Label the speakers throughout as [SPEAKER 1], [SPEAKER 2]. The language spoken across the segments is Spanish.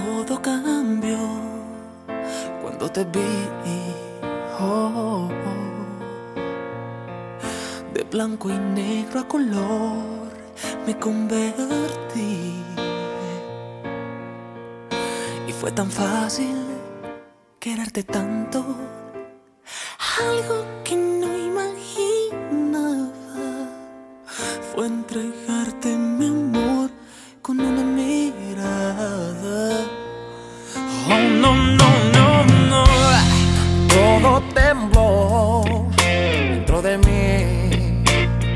[SPEAKER 1] Todo cambió cuando te vi, oh, de blanco y negro a color me convertí. Y fue tan fácil quererte tanto, algo que no imaginaba fue entregarte mi amor con una mirada. Oh, no, no, no, no.
[SPEAKER 2] Todo tembló dentro de mí.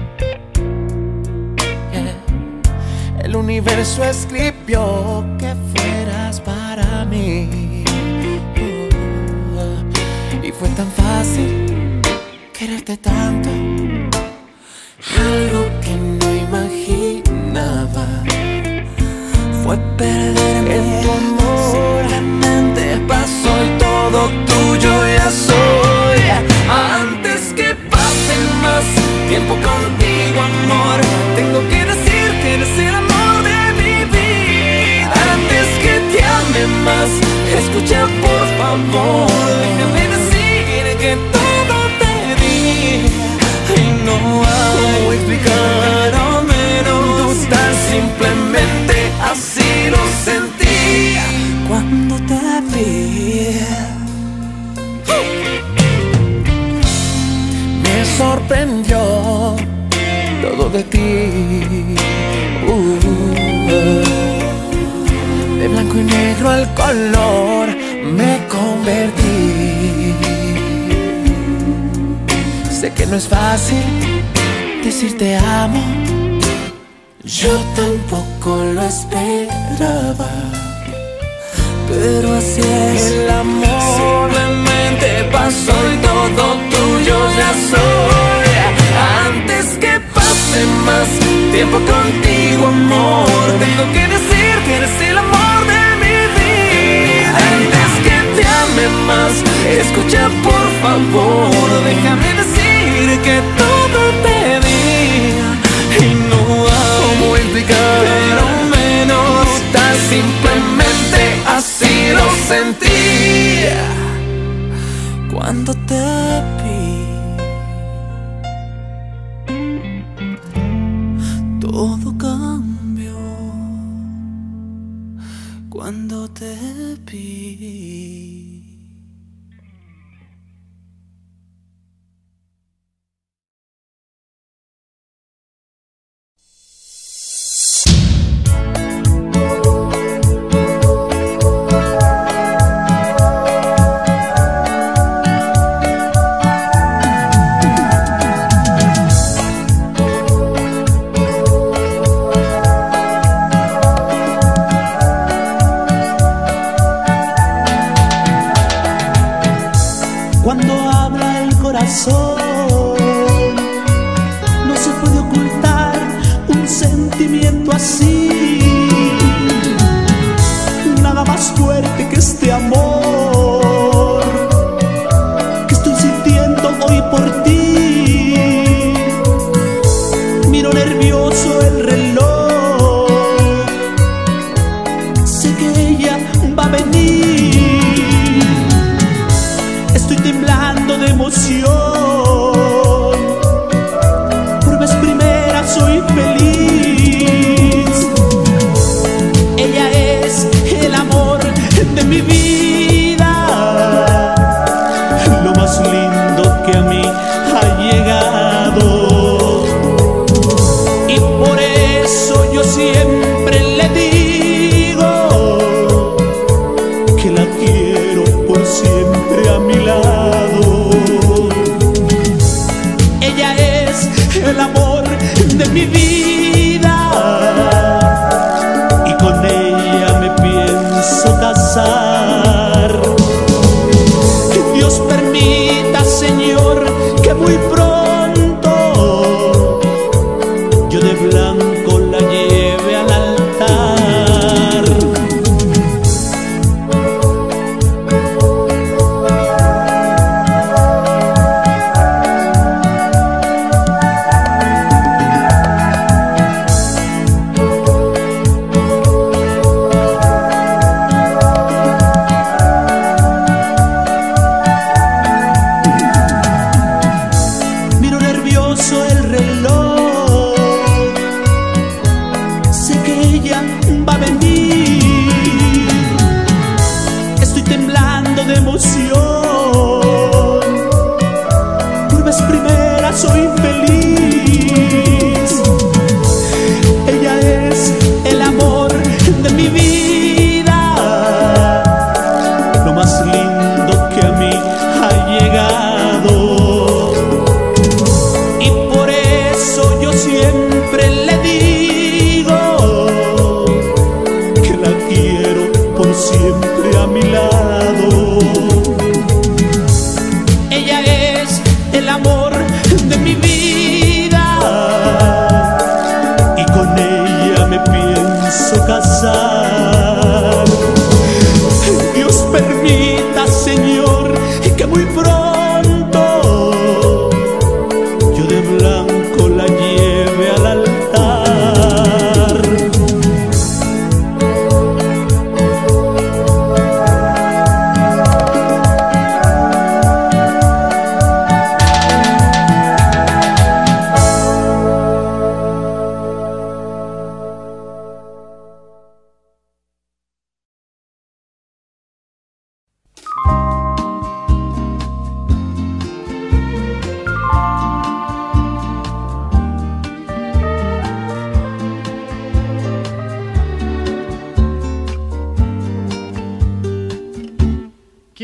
[SPEAKER 2] Yeah. El universo escribió que fueras para mí. Y fue tan fácil quererte tanto, algo que no imaginaba fue perderme en tu amor. Simplemente pasó y todo tuyo ya soy. Antes que pase más tiempo contigo, amor, tengo que decir que eres el amor de mi vida. Antes que te ame más, escucha por favor, déjame decir que todo te di. Y no hay cómo explicar, al menos tan simplemente así lo sentí
[SPEAKER 1] Cuando te vi,
[SPEAKER 2] me sorprendió todo de ti. De blanco y negro al color me convertí. Sé que no es fácil decir te amo, yo tampoco lo esperaba,
[SPEAKER 1] pero así es
[SPEAKER 2] el amor. Simplemente pasó y todo tuyo ya soy. Antes que pase más tiempo contigo, amor, tengo que decir que eres el amor de mi vida. Antes que te ame más, escucha por favor, déjame decir que todo te di. Y no hay cómo explicar, pero menos tan simplemente así lo sentí
[SPEAKER 1] cuando te vi. Todo cambió cuando te vi.
[SPEAKER 3] Cuando habla el corazón, no se puede ocultar un sentimiento así. Nada más fuerte que este amor que estoy sintiendo hoy por ti. Miro nervioso el reloj, sé que ella va a venir. Estoy temblando de emoción, por vez primera soy feliz. Ella es el amor de mi vida, lo más lindo que a mí ha llegado. Y por eso yo siempre le digo que la quiero por siempre a mi lado. Ella es el amor de mi vida y con ella me pienso casar. Dios permita, Señor, que muy pronto yo de blanco la lleve al altar.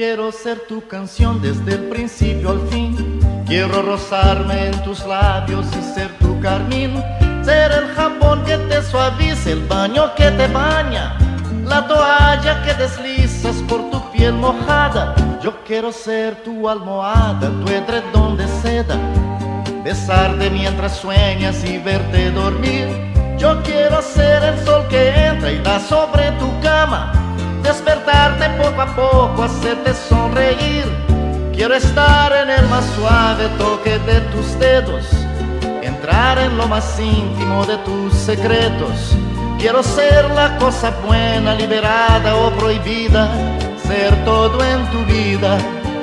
[SPEAKER 4] Quiero ser tu canción desde el principio al fin. Quiero rozarme en tus labios y ser tu carmín. Ser el jabón que te suaviza, el baño que te baña, la toalla que deslizas por tu piel mojada. Yo quiero ser tu almohada, tu edredón de seda, besarte mientras sueñas y verte dormir. Yo quiero ser el sol que entra y da sobre tu cama, despertarte poco a poco, hacerte sonreír. Quiero estar en el más suave toque de tus dedos, entrar en lo más íntimo de tus secretos. Quiero ser la cosa buena, liberada o prohibida, ser todo en tu vida.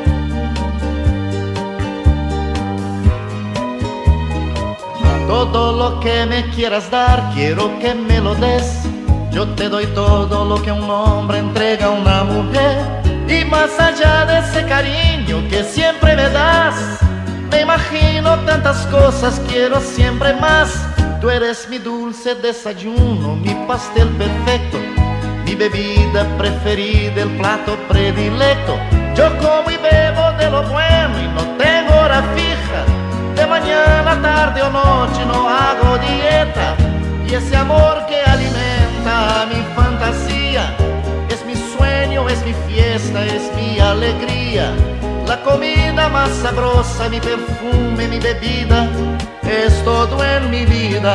[SPEAKER 4] Todo lo que me quieras dar, quiero que me lo des. Yo te doy todo lo que un hombre entrega a una mujer. Y más allá de ese cariño que siempre me das, me imagino tantas cosas, quiero siempre más. Tú eres mi dulce desayuno, mi pastel perfecto, mi bebida preferida, el plato predilecto. Yo como y bebo de lo bueno y no tengo hora fija. De mañana, tarde o noche no hago dieta. Y ese amor que alimenta mi fantasía es mi sueño, es mi fiesta, es mi alegría. La comida más sabrosa, mi perfume, mi bebida, es todo en mi vida.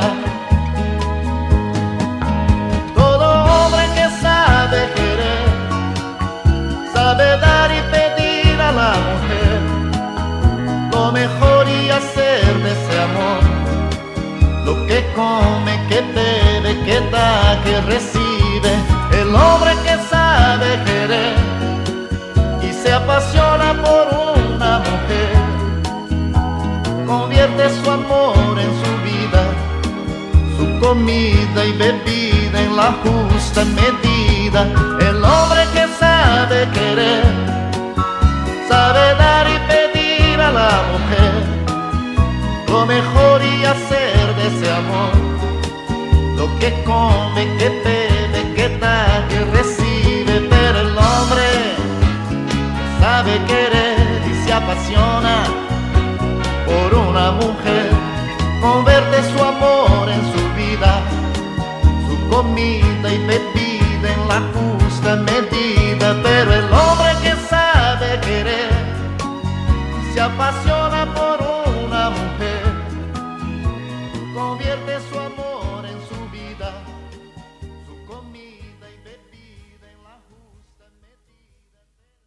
[SPEAKER 4] Todo hombre que sabe querer, sabe dar y pedir a la mujer lo mejor y hacer de ese amor lo que come, que bebe, que da, que recibe. El hombre que sabe querer y se apasiona por una mujer, convierte su amor en su vida, su comida y bebida en la justa medida. El hombre que sabe querer, sabe dar y pedir a la mujer lo mejor y hacer de ese amor lo que come, que bebe, que da, que recibe. Pero el hombre sabe querer y se apasiona por una mujer, convierte su amor en su vida, su comida y bebida en la justa medida. Pero el hombre que sabe querer se apasiona por una mujer, convierte su amor en su vida, su comida y bebida en la justa medida.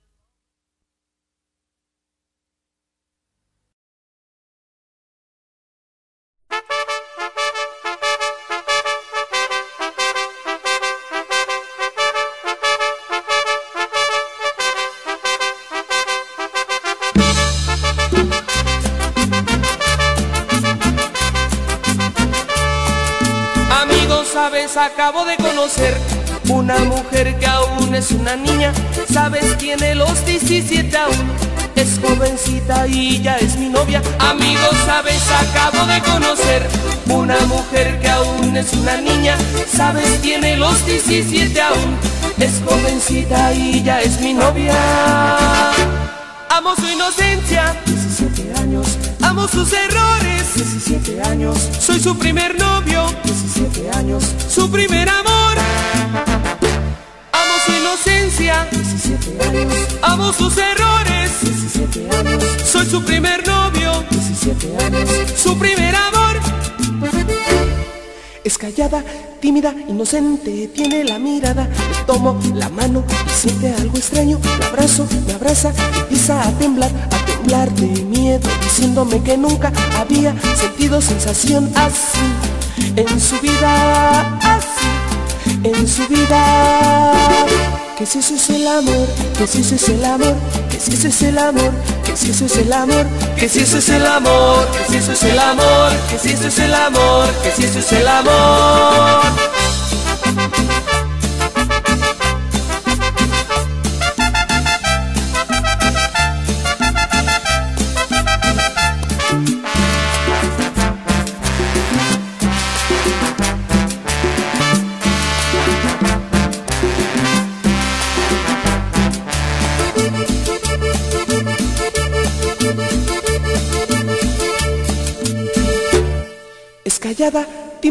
[SPEAKER 2] Sabes, acabo de conocer una mujer que aún es una niña. Sabes, tiene los 17 aún, es jovencita y ya es mi novia. Amigos, sabes, acabo de conocer una mujer que aún es una niña. Sabes, tiene los 17 aún, es jovencita y ya es mi novia. Amo su inocencia, 17 años. Amo sus errores, 17 años. Soy su primer novio, 17 años. Su primer amor. Amo su inocencia, 17 años. Amo sus errores, 17 años. Soy su primer novio, 17 años. Su primer amor. Es callada, tímida, inocente, tiene la mirada. Le tomo la mano y siente algo extraño. La abrazo, me abraza, empieza a temblar de miedo, diciéndome que nunca había sentido sensación así en su vida, así en su vida. Que si eso es el amor, que si eso es el amor, que si eso es el amor, que si eso es el amor, que si eso es el amor, que si eso es el amor, que si eso es el amor, que si eso es el amor.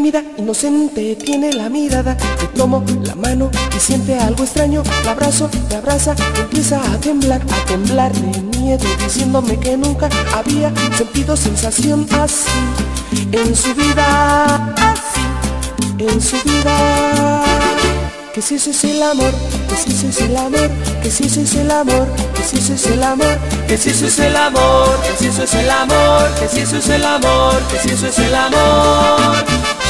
[SPEAKER 5] Tímida, inocente, tiene la mirada. Le tomo la mano y siente algo extraño. La abrazo, me abraza, empieza a temblar de miedo, diciéndome que nunca había sentido sensación así en su vida, así en su vida. Que si ese es el amor, que si ese es el amor, que si ese es el amor, que si ese es el amor, que si eso es el amor, que si eso es el amor, que si eso es el amor, que si eso es el amor.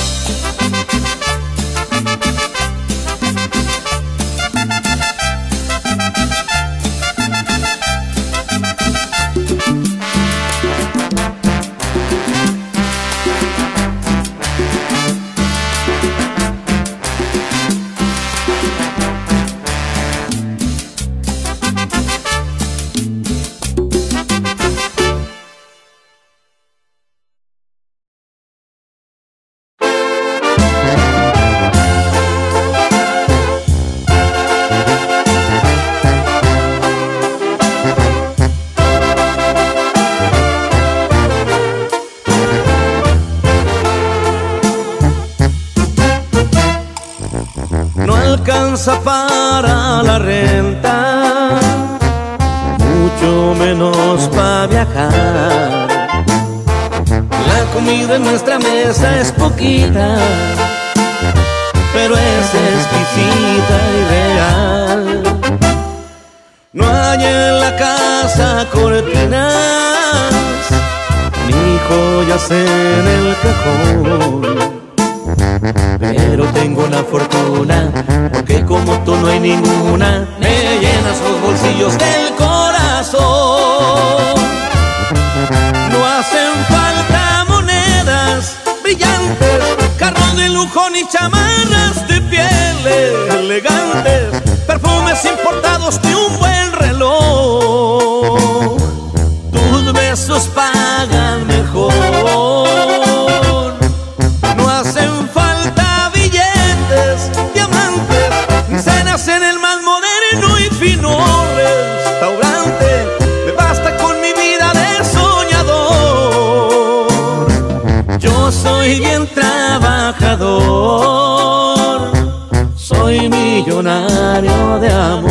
[SPEAKER 3] Para la renta, mucho menos para viajar. La comida en nuestra mesa es poquita, pero es exquisita y real. No hay en la casa cortinas ni joyas en el cajón, pero tengo una fortuna, porque como tú no hay ninguna. Me llenas los bolsillos del corazón. No hacen falta monedas brillantes, carros de lujo ni chamarras de pieles elegantes, perfumes importados ni un buen reloj. Tus besos pagan mejor. En el más moderno y fino restaurante, me basta con mi vida de soñador. Yo soy bien trabajador, soy millonario de amor.